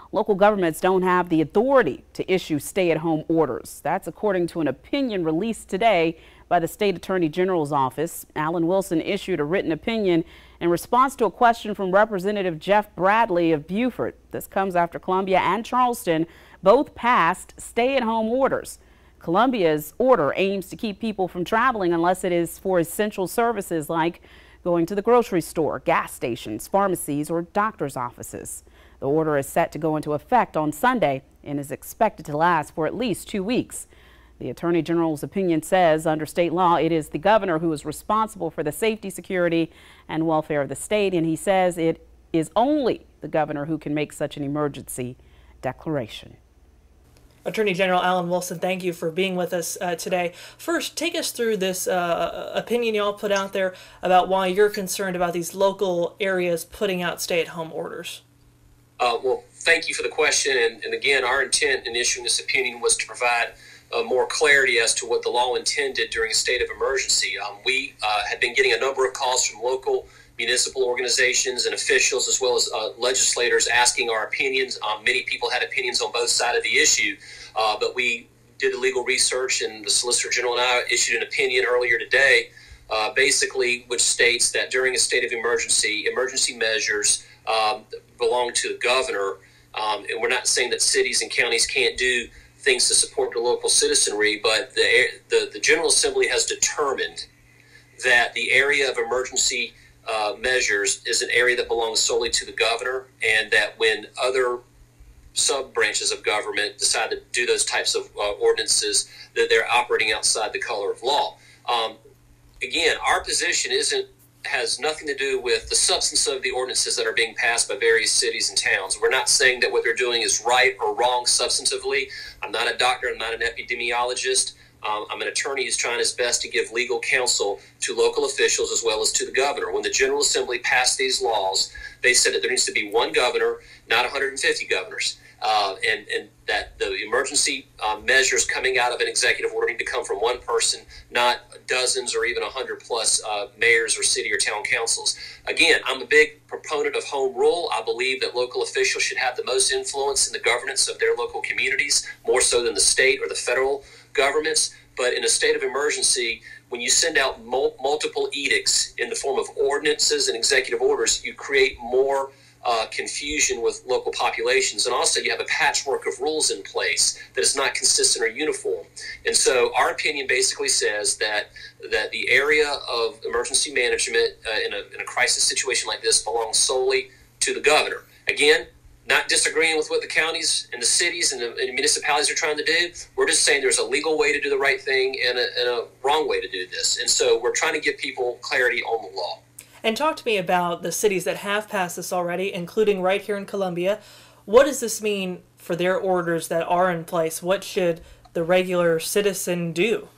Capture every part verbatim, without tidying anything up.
local governments don't have the authority to issue stay-at-home orders. That's according to an opinion released today by the state attorney general's office. Alan Wilson issued a written opinion in response to a question from Representative Jeff Bradley of Beaufort. This comes after Columbia and Charleston both passed stay-at-home orders. Columbia's order aims to keep people from traveling unless it is for essential services like going to the grocery store, gas stations, pharmacies, or doctor's offices. The order is set to go into effect on Sunday and is expected to last for at least two weeks. The Attorney General's opinion says under state law, it is the governor who is responsible for the safety, security, and welfare of the state, and he says it is only the governor who can make such an emergency declaration. Attorney General Alan Wilson, thank you for being with us uh, today. First, take us through this uh, opinion you all put out there about why you're concerned about these local areas putting out stay-at-home orders. Uh, well, thank you for the question. And, and again, our intent in issuing this opinion was to provide uh, more clarity as to what the law intended during a state of emergency. Um, we uh, had been getting a number of calls from local municipal organizations and officials, as well as uh, legislators, asking our opinions. Um, many people had opinions on both sides of the issue, uh, but we did the legal research, and the Solicitor General and I issued an opinion earlier today, uh, basically, which states that during a state of emergency, emergency measures um, belong to the governor. Um, and we're not saying that cities and counties can't do things to support the local citizenry, but the, the, the General Assembly has determined that the area of emergency uh, measures is an area that belongs solely to the governor, and that when other sub-branches of government decide to do those types of uh, ordinances, that they're operating outside the color of law. Um, again, our position isn't has nothing to do with the substance of the ordinances that are being passed by various cities and towns. We're not saying that what they're doing is right or wrong substantively. I'm not a doctor. I'm not an epidemiologist. Um, I'm an attorney who's trying his best to give legal counsel to local officials as well as to the governor. When the General Assembly passed these laws, they said that there needs to be one governor, not one hundred fifty governors. Uh, and, and that the emergency uh, measures coming out of an executive order need to come from one person, not dozens or even one hundred plus uh, mayors or city or town councils. Again, I'm a big proponent of home rule. I believe that local officials should have the most influence in the governance of their local communities, more so than the state or the federal governments. But in a state of emergency, when you send out mul- multiple edicts in the form of ordinances and executive orders, you create more Uh, confusion with local populations, and also you have a patchwork of rules in place that is not consistent or uniform. And so our opinion basically says that that the area of emergency management uh, in, a, in a crisis situation like this belongs solely to the governor. Again, not disagreeing with what the counties and the cities and the, and the municipalities are trying to do. We're just saying there's a legal way to do the right thing and a, and a wrong way to do this. And so we're trying to give people clarity on the law. And talk to me about the cities that have passed this already, including right here in Columbia. What does this mean for their orders that are in place? What should the regular citizen do?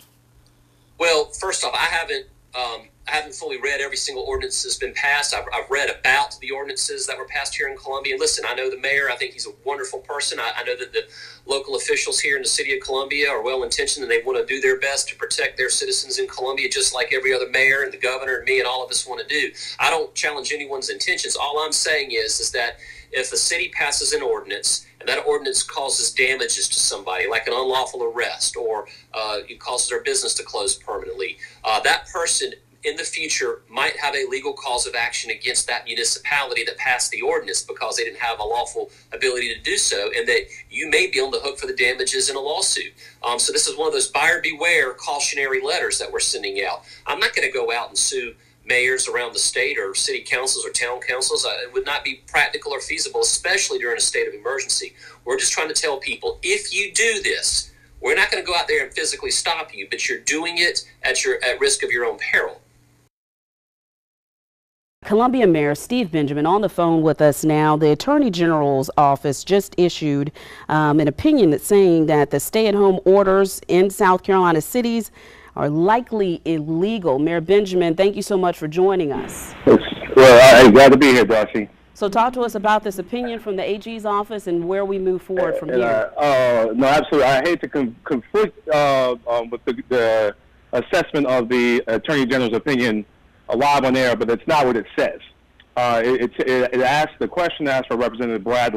Well, first off, I haven't um, I haven't fully read every single ordinance that's been passed. I've, I've read about the ordinances that were passed here in Columbia. And listen, I know the mayor. I think he's a wonderful person. I, I know that the local officials here in the city of Columbia are well-intentioned, and they want to do their best to protect their citizens in Columbia, just like every other mayor and the governor and me and all of us want to do. I don't challenge anyone's intentions. All I'm saying is, is that if a city passes an ordinance and that ordinance causes damages to somebody, like an unlawful arrest, or uh, it causes their business to close permanently, uh, that person in the future might have a legal cause of action against that municipality that passed the ordinance because they didn't have a lawful ability to do so, and that you may be on the hook for the damages in a lawsuit. Um, so this is one of those buyer beware cautionary letters that we're sending out. I'm not going to go out and sue mayors around the state or city councils or town councils. Uh, it would not be practical or feasible, especially during a state of emergency. We're just trying to tell people, if you do this, we're not going to go out there and physically stop you, but you're doing it at your at risk of your own peril. Columbia Mayor Steve Benjamin on the phone with us now. The Attorney General's office just issued um, an opinion that's saying that the stay-at-home orders in South Carolina cities are likely illegal. Mayor Benjamin, thank you so much for joining us. Well, I'm glad to be here, Darcy. So talk to us about this opinion from the A G's office and where we move forward from and, here. Uh, uh, no, absolutely. I hate to com conflict uh, um, with the, the assessment of the Attorney General's opinion live on air, but it's not what it says. Uh, it, it, it asks, the question asked for Representative Bradley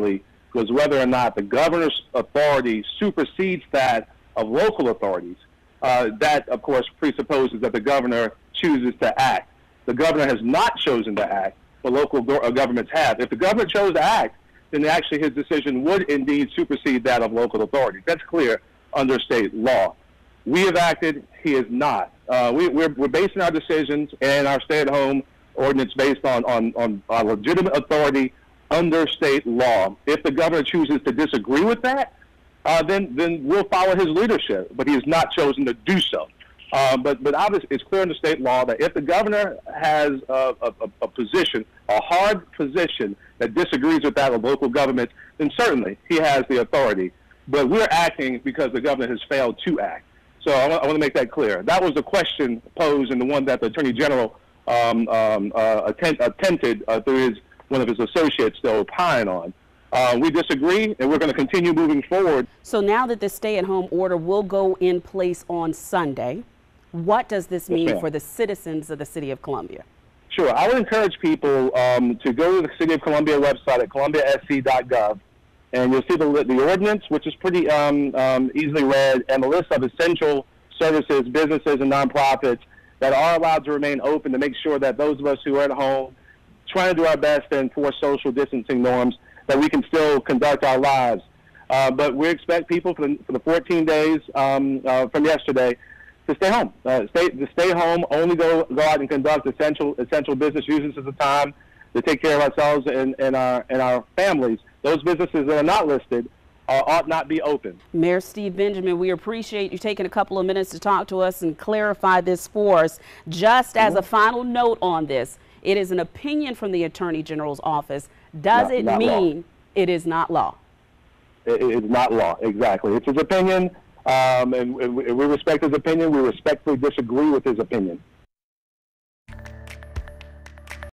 was whether or not the governor's authority supersedes that of local authorities. Uh, that, of course, presupposes that the governor chooses to act. The governor has not chosen to act, but local go- governments have. If the governor chose to act, then actually his decision would indeed supersede that of local authorities. That's clear under state law. We have acted, he has not. Uh, we, we're, we're basing our decisions and our stay-at-home ordinance based on, on, on, on legitimate authority under state law. If the governor chooses to disagree with that, uh, then, then we'll follow his leadership, but he has not chosen to do so. Uh, but but obviously, it's clear under state law that if the governor has a, a, a position, a hard position that disagrees with that of local government, then certainly he has the authority. But we're acting because the governor has failed to act. So I want, I want to make that clear. That was the question posed and the one that the Attorney General um, um, uh, attempt, attempted uh, through his one of his associates to opine on. Uh, we disagree, and we're going to continue moving forward. So now that the stay-at-home order will go in place on Sunday, what does this mean Yes, for the citizens of the City of Columbia? Sure. I would encourage people um, to go to the City of Columbia website at columbia s c dot gov, and you'll see the, the ordinance, which is pretty um, um, easily read, and the list of essential services, businesses, and nonprofits that are allowed to remain open to make sure that those of us who are at home trying to do our best to enforce social distancing norms, that we can still conduct our lives. Uh, but we expect people for the, for the fourteen days um, uh, from yesterday to stay home. Uh, stay to stay home. Only go go out and conduct essential essential business uses at the time to take care of ourselves and, and our and our families. Those businesses that are not listed uh, ought not be open. Mayor Steve Benjamin, we appreciate you taking a couple of minutes to talk to us and clarify this for us. Just as a final note on this, it is an opinion from the Attorney General's office. Does Not- it not law. mean it is not law? It, it's not law. Exactly. It's his opinion, um, and, and we we respect his opinion. We respectfully disagree with his opinion.